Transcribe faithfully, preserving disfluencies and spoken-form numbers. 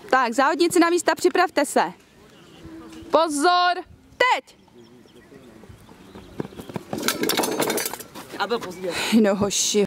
Tak, závodníci na místa, připravte se. Pozor, teď! A byl pozdě. No hoši.